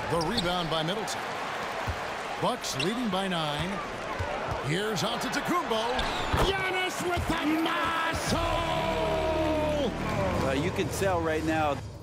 The rebound by Middleton. Bucks leading by 9. Here's Antetokounmpo. Giannis with the muscle! You can tell right now